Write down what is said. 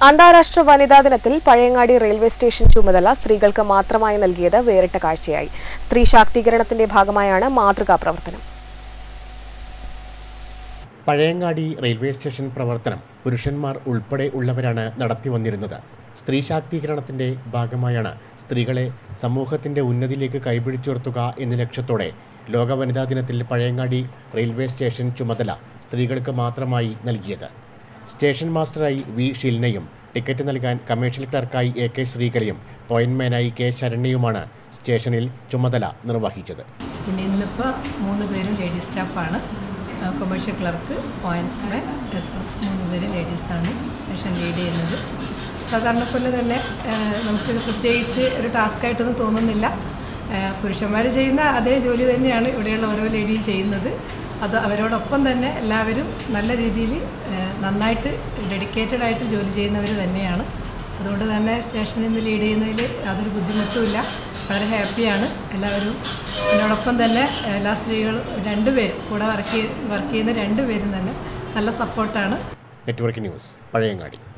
അന്താരാഷ്ട്ര വനിതാ ദിനത്തിൽ പഴയങ്ങാടി റെയിൽവേ സ്റ്റേഷൻ ചുമതല സ്ത്രീകൾക്ക് മാത്രമായി നൽകിയത് വേറിട്ട കാഴ്ചയായി. സ്ത്രീ ശാക്തീകരണത്തിന്റെ ഭാഗമായാണ് മാതൃകാ പ്രവർത്തനം. പഴയങ്ങാടി റെയിൽവേ സ്റ്റേഷൻ പ്രവർത്തനം പുരുഷന്മാർ ഉൾപ്പെടെ ഉള്ളവരാണ് നടത്തി വന്നിരുന്നത്. സ്ത്രീ ശാക്തീകരണത്തിന്റെ ഭാഗമായാണ് സ്ത്രീകളെ സമൂഹത്തിന്റെ ഉന്നതിയിലേക്ക് കൈപിടിച്ചുയർത്തുക എന്ന ലക്ഷ്യത്തോടെ ലോക വനിതാ ദിനത്തിൽ പഴയങ്ങാടി റെയിൽവേ സ്റ്റേഷൻ ചുമതല സ്ത്രീകൾക്ക് മാത്രമായി നൽകിയത്. സ്റ്റേഷൻ മാസ്റ്ററായി വി ഷിൽനയും ടിക്കറ്റ് നൽകാൻ കമേഴ്ഷ്യൽ ക്ലർക്കായി AK ശ്രീകലയും പോയിന്റ്മാനായി K ശരണ്യയുമാണ് സ്റ്റേഷനിൽ ചുമതല നിർവഹിച്ചത്. ഇന്നിപ്പോൾ 3 പേരും ലേഡീസ് സ്റ്റാഫാണ്. കൊമേഴ്ഷ്യൽ ക്ലർക്ക്, പോയിന്റ്സ്മാൻ, മൂന്ന് പേര് ലേഡീസാണ് സ്റ്റേഷൻ ലീഡ് ചെയ്യുന്നത്. സാധാരണ പോലെ തന്നെ നമുക്ക് പ്രത്യേകിച്ച് ഒരു ടാസ്ക്കായിട്ടൊന്നും തോന്നുന്നില്ല. പുരുഷന്മാർ ചെയ്യുന്ന അതേ ജോലി തന്നെയാണ് ഇവിടെയുള്ള ഓരോ ലേഡിയും ചെയ്യുന്നത്. അത് അവരോടൊപ്പം തന്നെ എല്ലാവരും നല്ല രീതിയിൽ നന്നായിട്ട് ഡെഡിക്കേറ്റഡ് ആയിട്ട് ജോലി ചെയ്യുന്നവർ തന്നെയാണ്. അതുകൊണ്ട് തന്നെ സ്റ്റേഷനിൽ നിന്ന് ലീഡ് ചെയ്യുന്നതിൽ യാതൊരു ബുദ്ധിമുട്ടുമില്ല. വളരെ ഹാപ്പിയാണ്. എല്ലാവരും എന്നോടൊപ്പം തന്നെ എല്ലാ സ്ത്രീകളും 2 പേരും കൂടെ വർക്ക് ചെയ്യുന്ന 2 പേരും തന്നെ നല്ല സപ്പോർട്ടാണ്. Network news, Pazhayangadi.